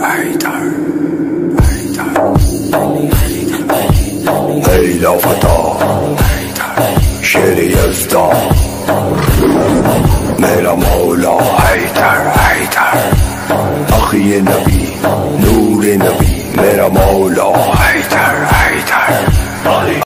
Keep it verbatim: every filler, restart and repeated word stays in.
حيدر هيدا فتى شیر یزدان میرا مولا حیدر حیدر اخی نبی نور نبی میرا مولا حیدر حیدر